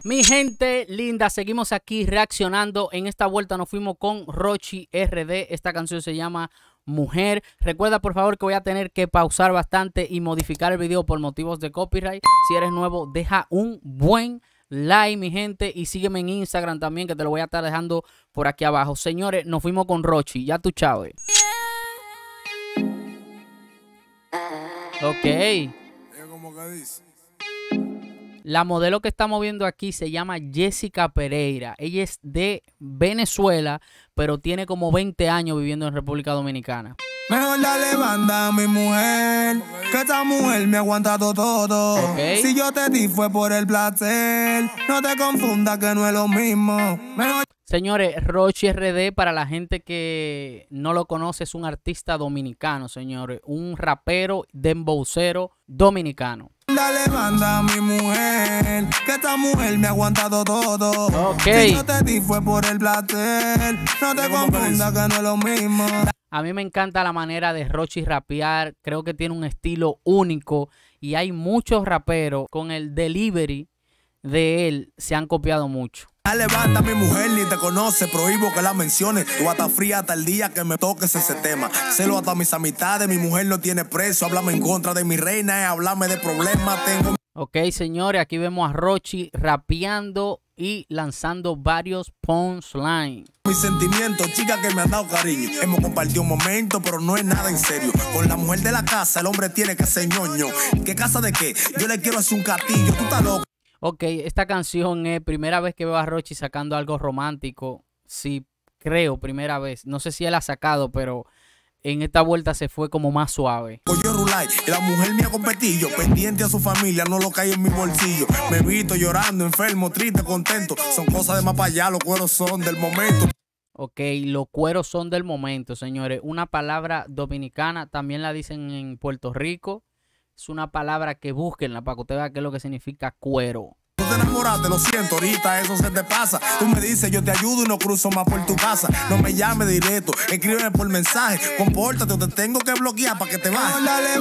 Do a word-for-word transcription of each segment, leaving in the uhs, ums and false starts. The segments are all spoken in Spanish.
Mi gente linda, seguimos aquí reaccionando. En esta vuelta nos fuimos con Rochi R D. Esta canción se llama Mujer. Recuerda por favor que voy a tener que pausar bastante y modificar el video por motivos de copyright. Si eres nuevo, deja un buen like, mi gente, y sígueme en Instagram también, que te lo voy a estar dejando por aquí abajo. Señores, nos fuimos con Rochi. Ya tú, chao. Ok. La modelo que estamos viendo aquí se llama Jessica Pereira. Ella es de Venezuela, pero tiene como veinte años viviendo en República Dominicana. Mejor dale banda a mi mujer, que esta mujer me ha aguantado todo. Okay. Si yo te di fue por el placer, no te confundas que no es lo mismo. Mejor... Señores, Rochi R D, para la gente que no lo conoce, es un artista dominicano, señores. Un rapero dembowcero dominicano. Dale banda a mi mujer, que esta mujer me ha aguantado todo. Okay. Si yo te di fue por el placer, no te confundas que no es lo mismo. A mí me encanta la manera de Rochi rapear. Creo que tiene un estilo único y hay muchos raperos con el delivery de él, se han copiado mucho. Dale banda a mi mujer, ni te conoce, prohíbo que la menciones. Tú hasta fría hasta el día que me toques ese tema. Celo hasta mis amistades, mi mujer no tiene precio. Háblame en contra de mi reina, eh, háblame de problemas. Tengo... Ok, señores, aquí vemos a Rochi rapeando y lanzando varios punchlines. Mis sentimientos, chicas que me han dado cariño. Hemos compartido un momento, pero no es nada en serio. Con la mujer de la casa, el hombre tiene que ser ñoño. ¿Qué casa de qué? Yo le quiero hacer un castillo, tú estás loco. Ok, esta canción es primera vez que veo a Rochi sacando algo romántico. Sí, creo, primera vez. No sé si él ha sacado, pero en esta vuelta se fue como más suave. Yo rulay, y la mujer mía competillo, pendiente a su familia, no lo cae en mi bolsillo. Me visto llorando, enfermo, triste, contento. Son cosas de más para allá, los cueros son del momento. Ok, los cueros son del momento, señores. Una palabra dominicana, también la dicen en Puerto Rico. Es una palabra que búsquenla para que usted vea qué es lo que significa cuero. Tú te enamoraste, lo siento, ahorita eso se te pasa. Tú me dices, yo te ayudo y no cruzo más por tu casa. No me llames directo, escríbeme por mensaje. Compórtate o te tengo que bloquear para que te bajes.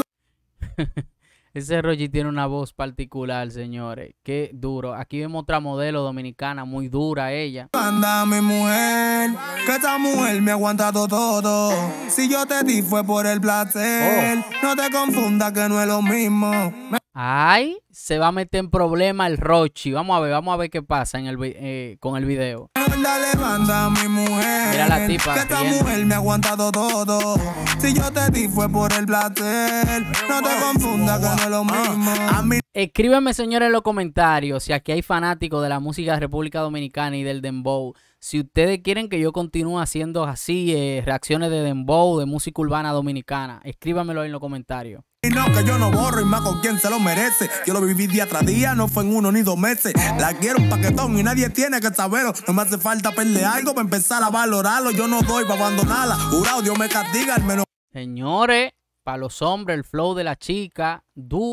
Ese Rochi tiene una voz particular, señores. Qué duro. Aquí vemos otra modelo dominicana, muy dura ella. Anda a mi mujer, que esta mujer me ha aguantado todo. Si yo te di fue por el placer, oh. No te confundas que no es lo mismo. Ay, se va a meter en problema el Rochi. Vamos a ver, vamos a ver qué pasa en el, eh, con el video. Dale banda a mi mujer, mira la tipa, que esta mujer me ha aguantado todo. Si yo te di fue por el placer, no te confundas que no es lo mismo. A mí... Escríbanme, señores, en los comentarios si aquí hay fanáticos de la música de República Dominicana y del dembow. Si ustedes quieren que yo continúe haciendo así, eh, reacciones de dembow, de música urbana dominicana, escríbanmelo en los comentarios. Y no, que yo no borro y más con quien se lo merece. Yo lo viví día tras día, no fue en uno ni dos meses. La quiero un paquetón y nadie tiene que saberlo. No me hace falta perder algo para empezar a valorarlo. Yo no doy para abandonarla. Jurado, Dios me castiga al menos. Señores, para los hombres, el flow de la chica,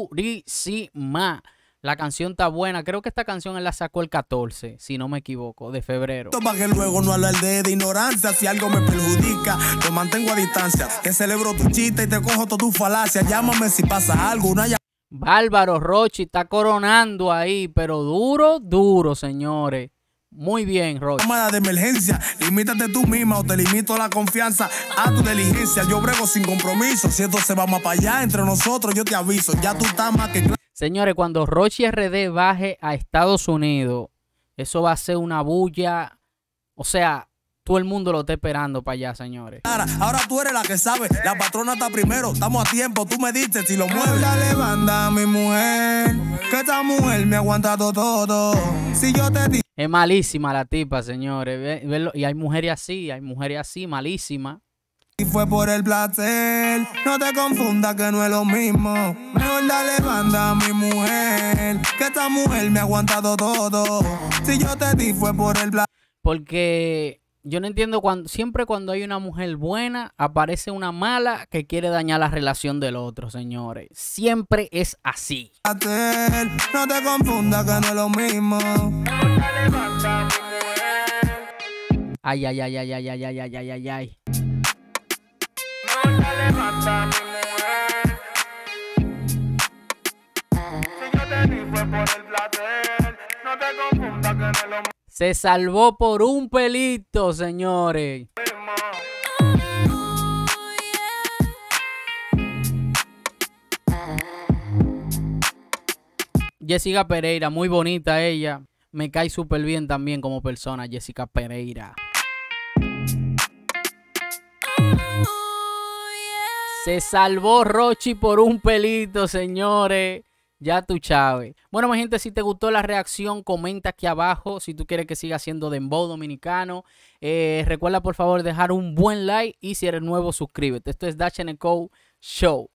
durísima. La canción está buena. Creo que esta canción él la sacó el catorce, si no me equivoco, de febrero. Para que luego no hablar de, de ignorancia. Si algo me perjudica, te mantengo a distancia. Te celebro tu chiste y te cojo toda tu falacia. Llámame si pasa algo. Una llam Bárbaro Rochi está coronando ahí, pero duro, duro, señores. Muy bien, Rochi. Llamada de emergencia. Limítate tú misma o te limito la confianza. A tu diligencia. Yo brego sin compromiso. Si esto se va más para allá entre nosotros, yo te aviso. Ya tú estás más que... Señores, cuando Rochi R D baje a Estados Unidos, eso va a ser una bulla. O sea, todo el mundo lo está esperando para allá, señores. Ahora tú eres la que sabe. La patrona está primero. Estamos a tiempo. Tú me dices si lo mueves. Dale banda a mi mujer, que esta mujer me ha aguantado todo. Si yo te di... Es malísima la tipa, señores. Y hay mujeres así, hay mujeres así, malísimas. Y fue por el placer, no te confundas que no es lo mismo. Mejor dale banda a mi mujer, que esta mujer me ha aguantado todo. Si yo te di fue por el placer. Porque yo no entiendo, cuando siempre cuando hay una mujer buena, aparece una mala que quiere dañar la relación del otro, señores. Siempre es así. No te confundas que no es lo mismo. Ay, ay, ay, ay, ay, ay, ay, ay, ay, ay, ay. Levanta mi mujer. Si yo te di fue por el placer, no te confundas. Se salvó por un pelito, señores. Jessica Pereira, muy bonita ella. Me cae súper bien también como persona, Jessica Pereira. Se salvó Rochi por un pelito, señores. Ya tú, Chávez. Bueno, mi gente, si te gustó la reacción, comenta aquí abajo. Si tú quieres que siga haciendo dembow dominicano, eh, recuerda por favor dejar un buen like. Y si eres nuevo, suscríbete. Esto es Dash and Co Show.